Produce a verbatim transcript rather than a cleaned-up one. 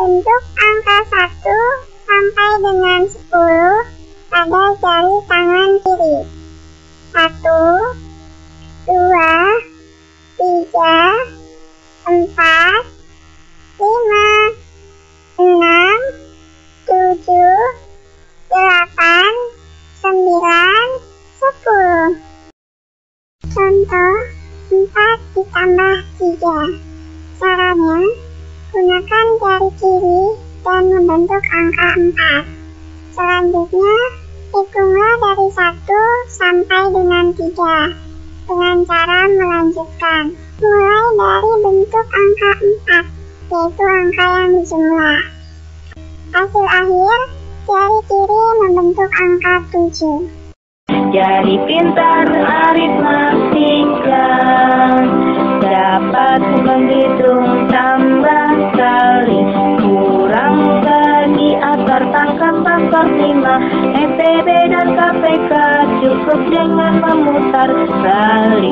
Bentuk angka satu sampai dengan sepuluh pada jari tangan kiri. satu, dua, tiga, empat, lima, enam, tujuh, delapan, sembilan, sepuluh. Contoh empat ditambah tiga. Caranya, gunakan jari kiri dan membentuk angka empat. Selanjutnya, hitunglah dari satu sampai dengan tiga dengan cara melanjutkan. Mulai dari bentuk angka empat, yaitu angka yang dijumlah. Hasil akhir, jari kiri membentuk angka tujuh. Jari pintar aritmatika dapat menghitung tambah kali, kurang bagi, akar, tangkap, akar lima. E P B dan K P K cukup dengan memutar tali.